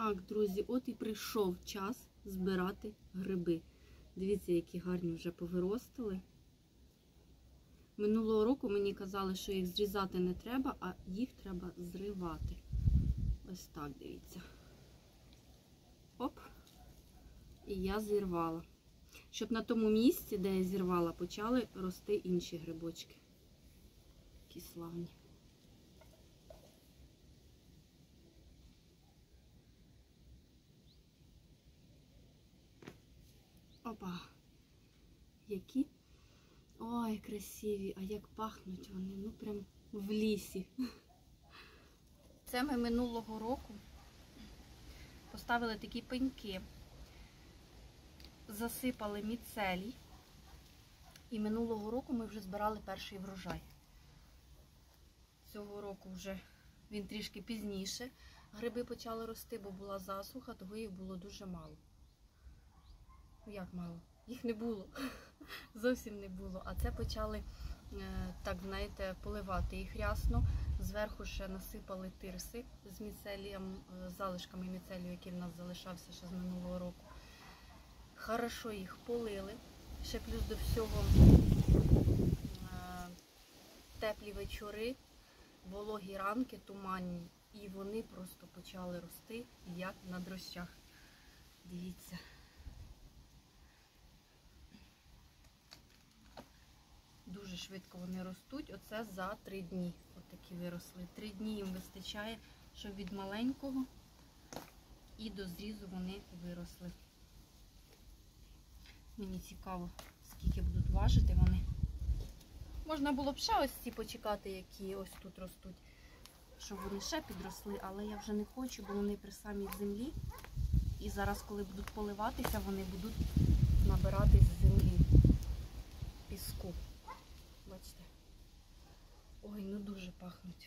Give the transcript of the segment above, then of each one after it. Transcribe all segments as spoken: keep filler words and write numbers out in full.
Так, друзі, от і прийшов час збирати гриби. Дивіться, які гарні вже повиростили. Минулого року мені казали, що їх зрізати не треба, а їх треба зривати. Ось так, дивіться. Оп. І я зірвала. Щоб на тому місці, де я зірвала, почали рости інші грибочки. Які славні. Опа. Які? Ой, красиві. А як пахнуть вони. Ну, прям в лісі. Це ми минулого року поставили такі пеньки. Засипали міцелій. І минулого року ми вже збирали перший врожай. Цього року вже він трішки пізніше. Гриби почали рости, бо була засуха, того їх було дуже мало. Ну як мало? Їх не було. Зовсім не було. А це почали, так знаєте, поливати їх рясно. Зверху ще насипали тирси з міцелієм, залишками міцелію, який в нас залишався ще з минулого року. Хорошо їх полили. Ще плюс до всього теплі вечори, вологі ранки, туманні. І вони просто почали рости, як на дрощах. Дивіться. Дуже швидко вони ростуть. Оце за три дні. Ось такі виросли. Три дні їм вистачає, щоб від маленького і до зрізу вони виросли. Мені цікаво, скільки будуть важити вони. Можна було б ще ось ці почекати, які ось тут ростуть, щоб вони ще підросли, але я вже не хочу, бо вони при самій землі. І зараз, коли будуть поливатися, вони будуть набирати з землі піску. Бачите? Ой, ну дуже пахнуть.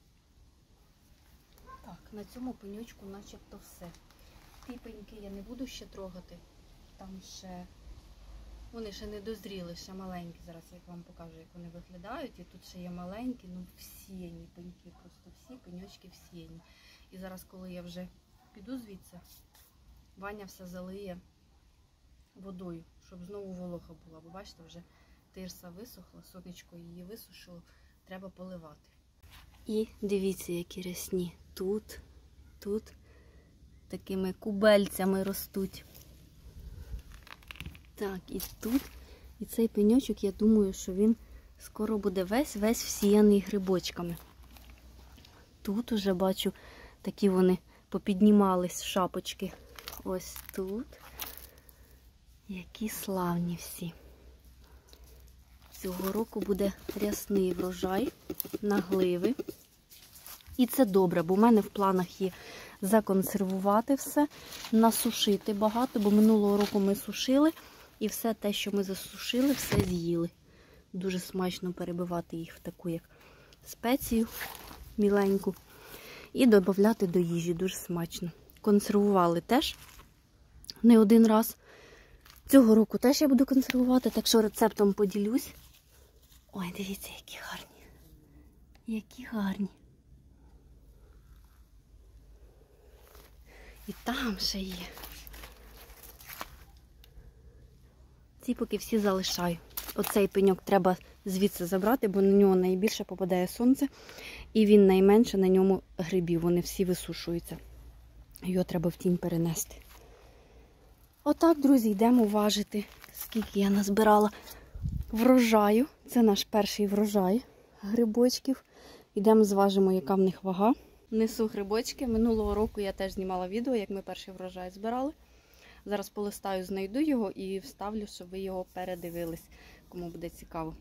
Так, на цьому пеньочку начебто все. Ті пеньки я не буду ще трогати. Там ще... Вони ще не дозріли, ще маленькі. Зараз я вам покажу, як вони виглядають. І тут ще є маленькі, ну всіяні пеньки. Просто всі пеньочки всіяні. І зараз, коли я вже піду звідси, Ваня все залиє водою, щоб знову волога була. Бо бачите, вже тирса висохла, сонечко її висушило, треба поливати. І дивіться, які рясні. Тут, тут такими кубельцями ростуть. Так, і тут, і цей пеньочок, я думаю, що він скоро буде весь-весь всіяний грибочками. Тут уже бачу, такі вони попіднімались шапочки. Ось тут. Які славні всі. Цього року буде рясний врожай на гливи. І це добре, бо в мене в планах є законсервувати все, насушити багато, бо минулого року ми сушили. І все те, що ми засушили, все з'їли. Дуже смачно перебивати їх в таку як спецію міленьку. І додавати до їжі. Дуже смачно. Консервували теж не один раз. Цього року теж я буду консервувати, так що рецептом поділюсь. Ой, дивіться, які гарні. Які гарні. І там ще є. Ці поки всі залишаю. Оцей пеньок треба звідси забрати, бо на нього найбільше попадає сонце. І він найменше на ньому грибів. Вони всі висушуються. Його треба в тінь перенести. Отак, друзі, йдемо важити, скільки я назбирала врожаю. Це наш перший врожай грибочків. Йдемо зважимо, яка в них вага. Несу грибочки. Минулого року я теж знімала відео, як ми перший врожай збирали. Зараз полистаю, знайду його і вставлю, щоб ви його передивились, кому буде цікаво.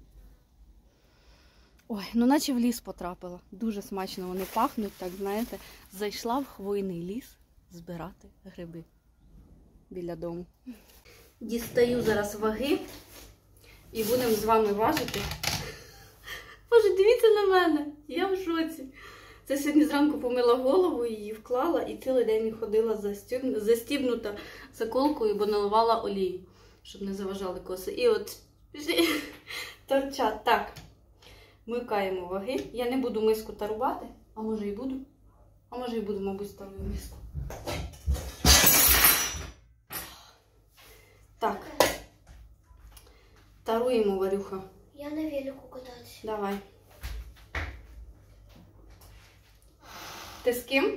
Ой, ну наче в ліс потрапила. Дуже смачно вони пахнуть, так знаєте. Зайшла в хвойний ліс збирати гриби біля дому. Дістаю зараз ваги і будемо з вами важити. Боже, дивіться на мене, я в шоці. Це сьогодні зранку помила голову, її вклала і цілий день ходила застібнута заколкою, бо наливала олію, щоб не заважали коси. І от торчать. Так, вмикаємо ваги. Я не буду миску тарувати, а може і буду. А може і буду, мабуть, ставлю миску. Так. Таруємо, Варюха. Я на велику катаюсь. Давай. Ти з ким?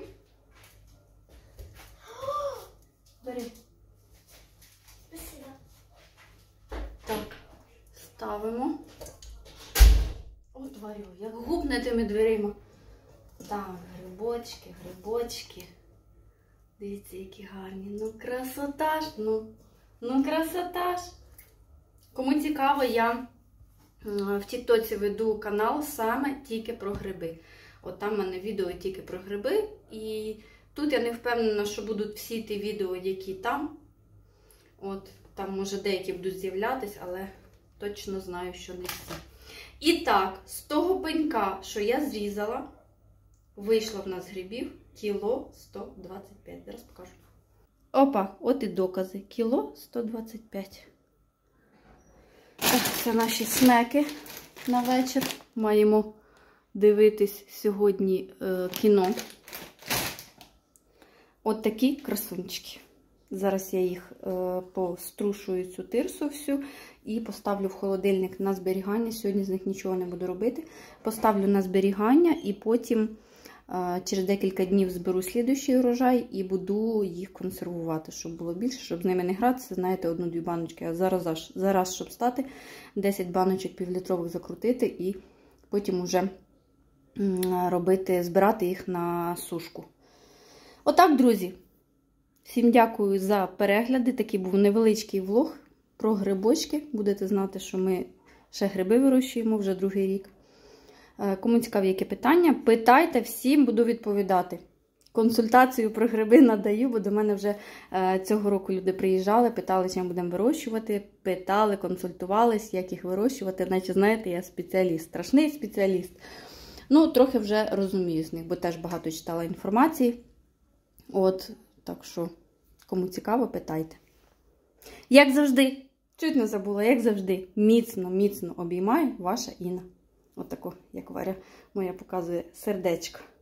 Бери. Спасибо. Так, ставимо. От, Варю, як гупне тими дверима. Так, грибочки, грибочки. Дивіться, які гарні. Ну, красота ж, ну. Ну, красота ж. Кому цікаво, я в тіктоці веду канал саме тільки про гриби. От там в мене відео тільки про гриби. І тут я не впевнена, що будуть всі ті відео, які там. От, там, може, деякі будуть з'являтися, але точно знаю, що не всі. І так, з того пенька, що я зрізала, вийшло в нас грибів кіло сто двадцять п'ять. Зараз покажу. Опа, от і докази. Кіло сто двадцять п'ять. Це наші смеки на вечір. Маємо дивитись сьогодні е, кіно. От такі красунчики. Зараз я їх е, пострушую, цю тирсу всю, і поставлю в холодильник на зберігання. Сьогодні з них нічого не буду робити. Поставлю на зберігання і потім е, через декілька днів зберу слідуючий урожай і буду їх консервувати, щоб було більше, щоб з ними не гратися. Знаєте, одну-дві баночки. А зараз, зараз, щоб стати, десять баночок півлітрових закрутити і потім уже робити, збирати їх на сушку. Отак, друзі. Всім дякую за перегляди. Такий був невеличкий влог про грибочки. Будете знати, що ми ще гриби вирощуємо вже другий рік. Кому цікаві, які питання, питайте, всім буду відповідати. Консультацію про гриби надаю, бо до мене вже цього року люди приїжджали, питали, чим будемо вирощувати, питали, консультувались, як їх вирощувати. Наче, знаєте, я спеціаліст, страшний спеціаліст. Ну, трохи вже розумію з них, бо теж багато читала інформації. От, так що, кому цікаво, питайте. Як завжди, чуть не забула, як завжди, міцно, міцно обіймаю ваша Інна. Отако, як Варя моя показує сердечко.